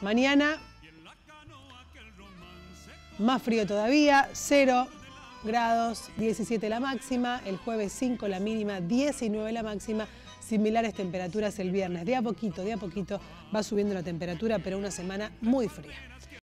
Mañana, más frío todavía, 0 grados, 17 la máxima, el jueves 5 la mínima, 19 la máxima, similares temperaturas el viernes. De a poquito va subiendo la temperatura, pero una semana muy fría.